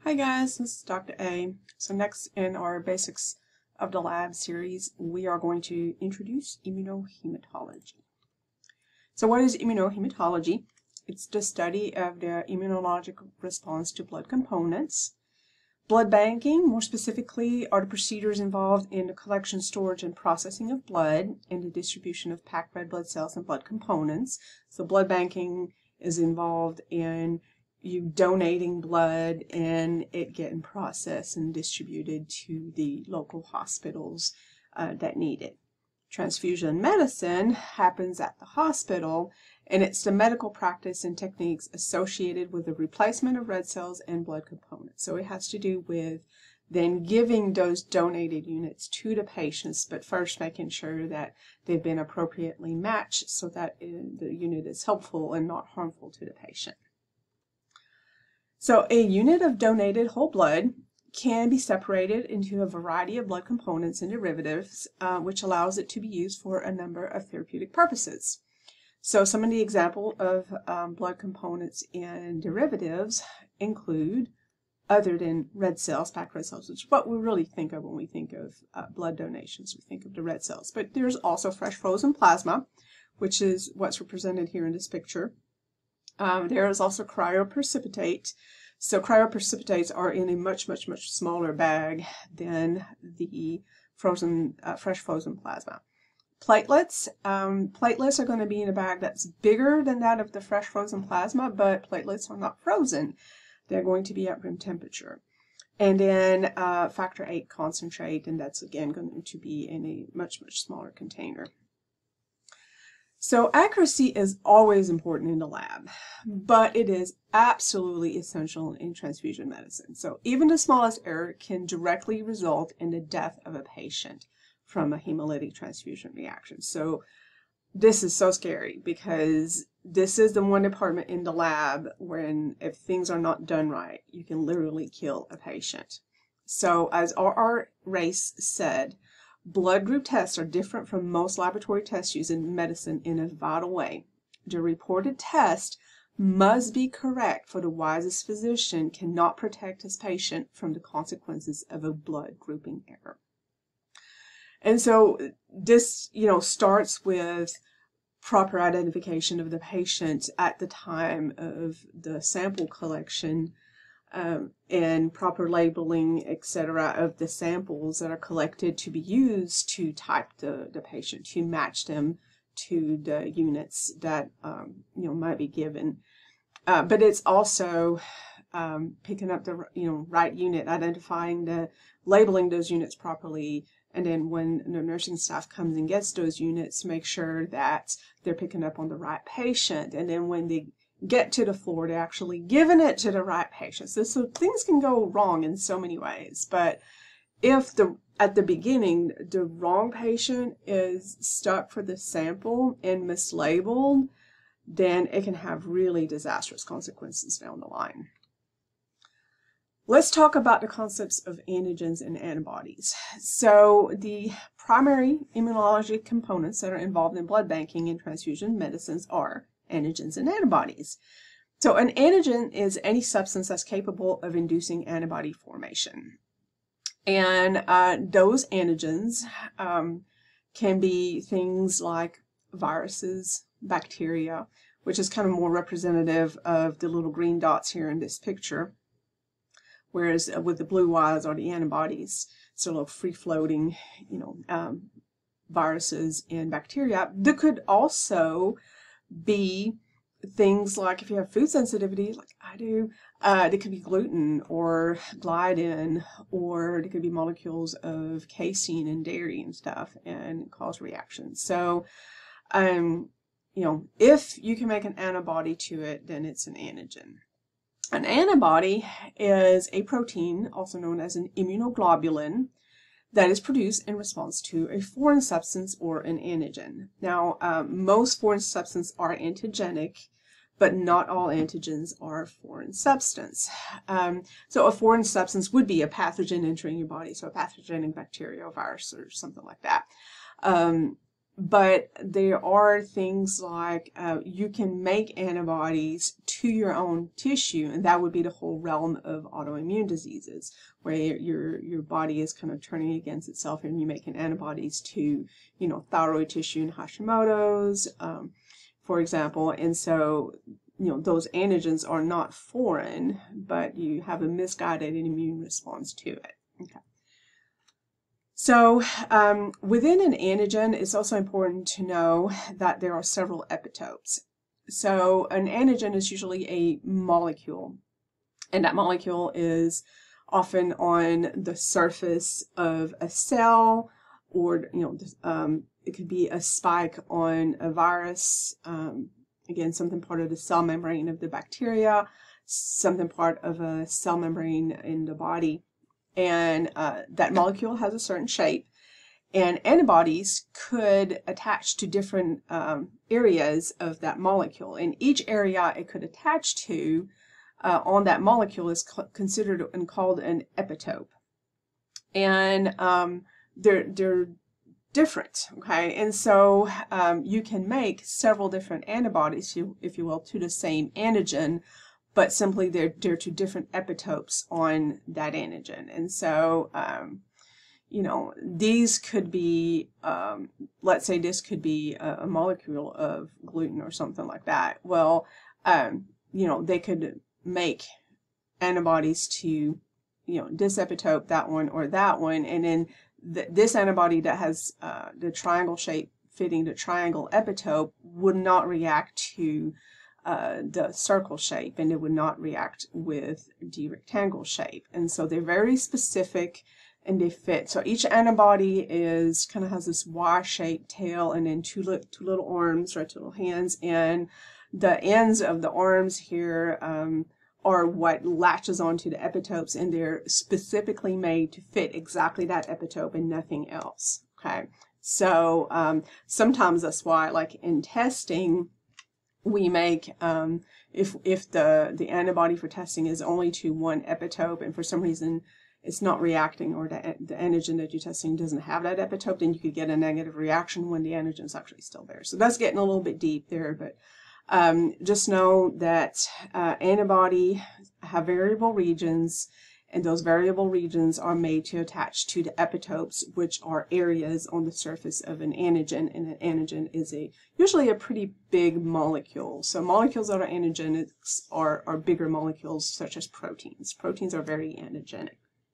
Hi guys, this is Dr. A. So next in our Basics of the Lab series, we are going to introduce immunohematology. So what is immunohematology? It's the study of the immunologic response to blood components. Blood banking, more specifically, are the procedures involved in the collection, storage, and processing of blood and the distribution of packed red blood cells and blood components. So blood banking is involved in you donating blood and it getting processed and distributed to the local hospitals that need it. Transfusion medicine happens at the hospital, and it's the medical practice and techniques associated with the replacement of red cells and blood components. So it has to do with then giving those donated units to the patients, but first making sure that they've been appropriately matched so that the unit is helpful and not harmful to the patient. So a unit of donated whole blood can be separated into a variety of blood components and derivatives, which allows it to be used for a number of therapeutic purposes. So some of the examples of blood components and derivatives include, other than red cells, packed red cells, which is what we really think of when we think of blood donations. We think of the red cells. But there's also fresh frozen plasma, which is what's represented here in this picture. There is also cryoprecipitate. So cryoprecipitates are in a much smaller bag than the fresh frozen plasma. Platelets. Platelets are going to be in a bag that's bigger than that of the fresh frozen plasma, but platelets are not frozen. They're going to be at room temperature. And then factor VIII concentrate, and that's again going to be in a much smaller container. So accuracy is always important in the lab, but it is absolutely essential in transfusion medicine. So even the smallest error can directly result in the death of a patient from a hemolytic transfusion reaction. So this is so scary because this is the one department in the lab when if things are not done right, you can literally kill a patient. So as R.R. Race said, blood group tests are different from most laboratory tests used in medicine in a vital way. The reported test must be correct, for the wisest physician cannot protect his patient from the consequences of a blood grouping error. And so this, starts with proper identification of the patient at the time of the sample collection, and proper labeling, etc., of the samples that are collected to be used to type the patient, to match them to the units that might be given. But it's also picking up the right unit, identifying labeling those units properly, and then when the nursing staff comes and gets those units, make sure that they're picking up on the right patient, and then when they get to the floor, they're actually giving it to the right patient. So things can go wrong in so many ways, but if at the beginning the wrong patient is stuck for the sample and mislabeled, then it can have really disastrous consequences down the line. Let's talk about the concepts of antigens and antibodies. So the primary immunologic components that are involved in blood banking and transfusion medicines are antigens and antibodies. So an antigen is any substance that's capable of inducing antibody formation. And those antigens can be things like viruses, bacteria, which is kind of more representative of the little green dots here in this picture, whereas with the blue Y's are the antibodies, so little free-floating, viruses and bacteria. There could also be things like, if you have food sensitivity, like I do, there could be gluten or gliadin, or there could be molecules of casein and dairy and stuff and cause reactions. So, if you can make an antibody to it, then it's an antigen. An antibody is a protein, also known as an immunoglobulin, that is produced in response to a foreign substance or an antigen. Now, most foreign substances are antigenic, but not all antigens are foreign substance. So a foreign substance would be a pathogen entering your body, so a pathogenic bacteria or virus or something like that. But there are things like you can make antibodies to your own tissue, and that would be the whole realm of autoimmune diseases, where your body is kind of turning against itself, and you're making antibodies to, thyroid tissue and Hashimoto's, for example. And so, those antigens are not foreign, but you have a misguided immune response to it. Okay. So within an antigen, it's also important to know that there are several epitopes. So an antigen is usually a molecule, and that molecule is often on the surface of a cell, or it could be a spike on a virus, again, something part of the cell membrane of the bacteria, something part of a cell membrane in the body. And that molecule has a certain shape, and antibodies could attach to different areas of that molecule. And each area it could attach to on that molecule is considered and called an epitope. And they're different, okay? And so you can make several different antibodies, if you will, to the same antigen, but simply they're to different epitopes on that antigen. And so, these could be, let's say this could be a molecule of gluten or something like that. Well, they could make antibodies to, this epitope, that one, or that one, and then this antibody that has the triangle shape fitting the triangle epitope would not react to the circle shape, and it would not react with the rectangle shape. And so they're very specific and they fit. So each antibody kind of has this Y-shaped tail, and then two little arms, right, two little hands, and the ends of the arms here are what latches onto the epitopes, and they're specifically made to fit exactly that epitope and nothing else. Okay, so sometimes that's why, like in testing, we make, if the antibody for testing is only to one epitope, and for some reason it's not reacting, or the antigen that you're testing doesn't have that epitope, then you could get a negative reaction when the antigen is actually still there. So that's getting a little bit deep there, but just know that antibody have variable regions, and those variable regions are made to attach to the epitopes, which are areas on the surface of an antigen, and an antigen is usually a pretty big molecule. So molecules that are antigenic are bigger molecules, such as proteins. Proteins are very antigenic.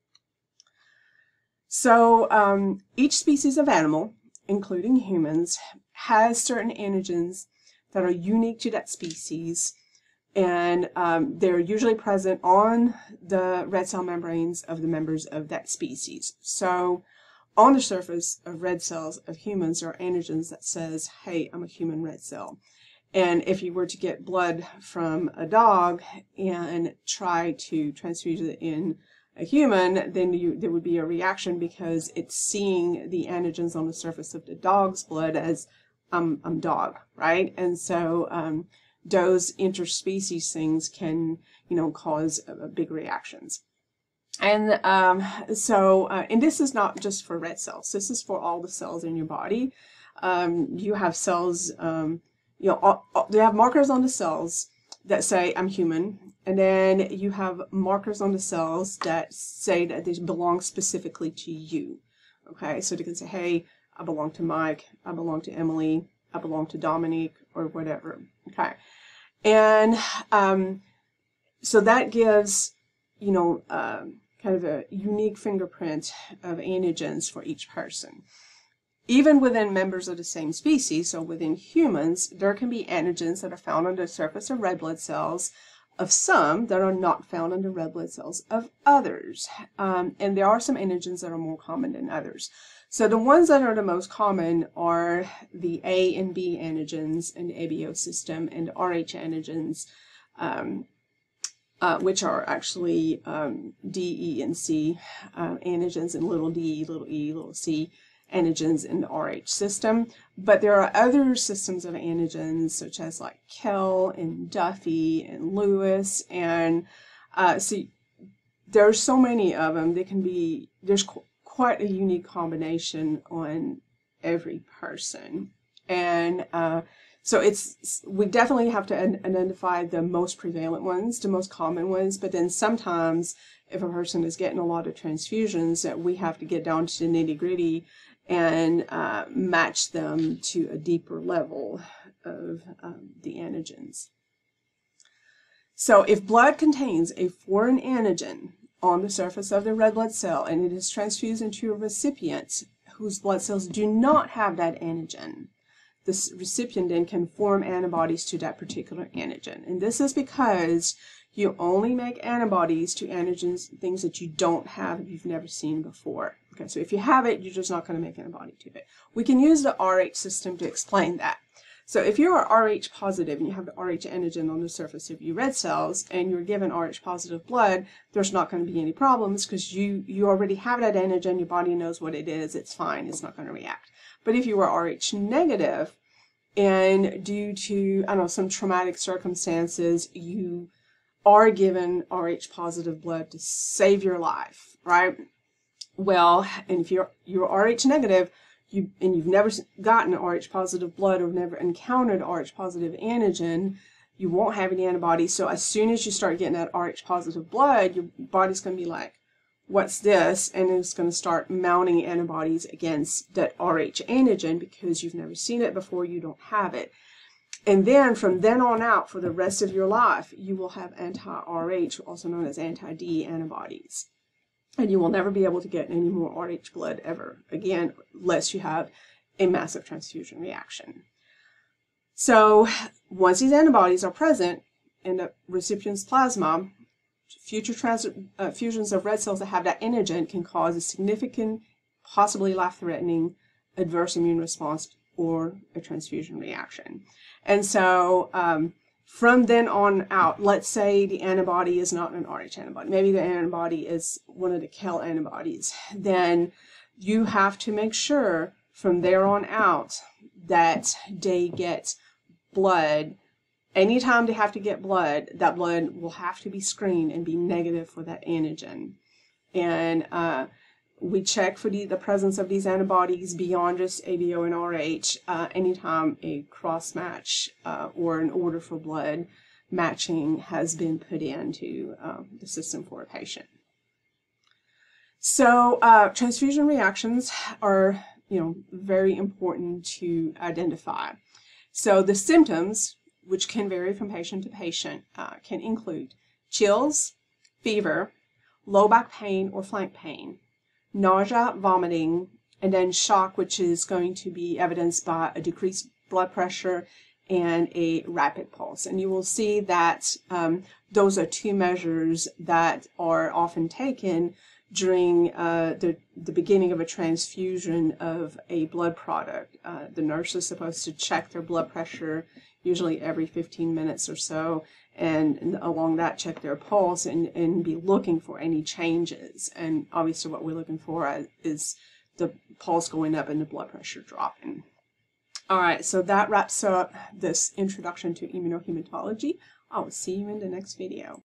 So each species of animal, including humans, has certain antigens that are unique to that species, and they're usually present on the red cell membranes of the members of that species. So on the surface of red cells of humans are antigens that says, hey, I'm a human red cell. And if you were to get blood from a dog and try to transfuse it in a human, then there would be a reaction, because it's seeing the antigens on the surface of the dog's blood as I'm dog, right? And so those interspecies things can, cause big reactions. And and this is not just for red cells. This is for all the cells in your body. You have cells, they have markers on the cells that say I'm human, and then you have markers on the cells that say that they belong specifically to you. Okay, so they can say, hey, I belong to Mike, I belong to Emily, I belong to Dominique, or whatever. Okay, and so that gives, kind of a unique fingerprint of antigens for each person. Even within members of the same species, so within humans, there can be antigens that are found on the surface of red blood cells of some that are not found on the red blood cells of others. And there are some antigens that are more common than others. So the ones that are the most common are the A and B antigens in the ABO system, and the RH antigens, which are actually D, E, and C antigens, and little d, little e, little c antigens in the RH system. But there are other systems of antigens, such as like Kell and Duffy and Lewis, and so there's so many of them. There's quite a unique combination on every person. And so we definitely have to identify the most prevalent ones, the most common ones, but then sometimes if a person is getting a lot of transfusions, that we have to get down to the nitty-gritty and match them to a deeper level of the antigens. So if blood contains a foreign antigen on the surface of the red blood cell and it is transfused into a recipient whose blood cells do not have that antigen, the recipient then can form antibodies to that particular antigen. And this is because you only make antibodies to antigens, things that you don't have, that you've never seen before. Okay, so if you have it, you're just not going to make an antibody to it. We can use the Rh system to explain that. So if you are Rh positive and you have the Rh antigen on the surface of your red cells and you're given Rh positive blood, there's not going to be any problems because you already have that antigen, your body knows what it is, it's fine, it's not going to react. But if you are Rh negative and due to, I don't know, some traumatic circumstances, you are given Rh positive blood to save your life, right? Well, and if you're Rh negative, you've never gotten Rh positive blood or never encountered Rh positive antigen, you won't have any antibodies. So as soon as you start getting that Rh positive blood, your body's going to be like, what's this? And it's going to start mounting antibodies against that Rh antigen because you've never seen it before, you don't have it. And then from then on out, for the rest of your life, you will have anti-Rh, also known as anti-D antibodies. And you will never be able to get any more Rh blood ever again, unless you have a massive transfusion reaction. So once these antibodies are present in the recipient's plasma, future transfusions of red cells that have that antigen can cause a significant, possibly life-threatening adverse immune response or a transfusion reaction. And so from then on out, let's say the antibody is not an Rh antibody, maybe the antibody is one of the KEL antibodies, then you have to make sure from there on out that they get blood. Anytime they have to get blood, that blood will have to be screened and be negative for that antigen. And we check for the presence of these antibodies beyond just ABO and Rh anytime a cross-match or an order for blood matching has been put into the system for a patient. So transfusion reactions are, very important to identify. So the symptoms, which can vary from patient to patient, can include chills, fever, low back pain or flank pain, nausea, vomiting, and then shock, which is going to be evidenced by a decreased blood pressure and a rapid pulse. And you will see that those are two measures that are often taken during the beginning of a transfusion of a blood product. The nurse is supposed to check their blood pressure usually every 15 minutes or so, and along that check their pulse and be looking for any changes. And obviously what we're looking for is the pulse going up and the blood pressure dropping. All right, so that wraps up this introduction to immunohematology. I will see you in the next video.